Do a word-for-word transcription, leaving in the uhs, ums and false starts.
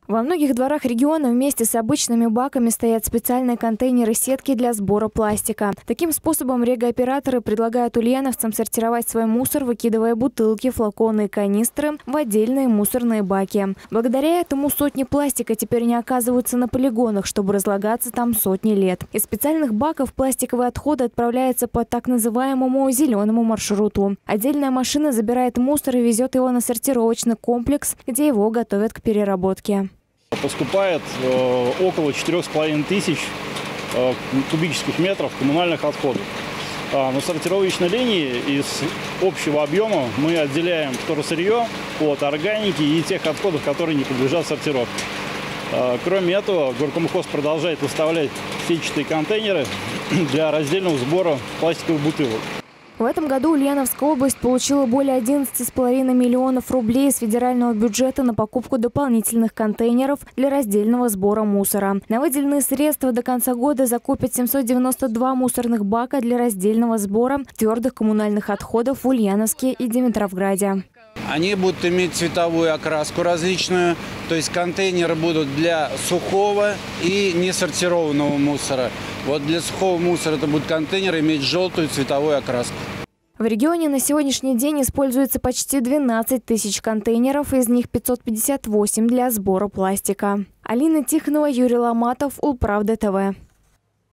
Во многих дворах региона вместе с обычными баками стоят специальные контейнеры-сетки для сбора пластика. Таким способом регооператоры предлагают ульяновцам сортировать свой мусор, выкидывая бутылки, флаконы и канистры в отдельные мусорные баки. Благодаря этому сотни пластика теперь не оказываются на полигонах, чтобы разлагаться там сотни лет. Из специальных баков пластиковые отходы отправляются по так называемому зеленому маршруту. Отдельная машина забирает мусор и везет его на сортировочный комплекс, где его готовят к переработке. Поступает э, около четырёх с половиной тысяч э, кубических метров коммунальных отходов. А на сортировочной линии из общего объема мы отделяем второсырье от органики и тех отходов, которые не подлежат сортировке. А, кроме этого, Горкомхоз продолжает выставлять сетчатые контейнеры для раздельного сбора пластиковых бутылок. В этом году Ульяновская область получила более одиннадцати с половиной миллионов рублей из федерального бюджета на покупку дополнительных контейнеров для раздельного сбора мусора. На выделенные средства до конца года закупят семьсот девяносто два мусорных бака для раздельного сбора твердых коммунальных отходов в Ульяновске и Димитровграде. Они будут иметь цветовую окраску различную, то есть контейнеры будут для сухого и несортированного мусора. Вот для сухого мусора это будут контейнеры иметь желтую цветовую окраску. В регионе на сегодняшний день используется почти двенадцать тысяч контейнеров, из них пятьсот пятьдесят восемь для сбора пластика. Алина Тихонова, Юрий Ломатов, Улправда ТВ.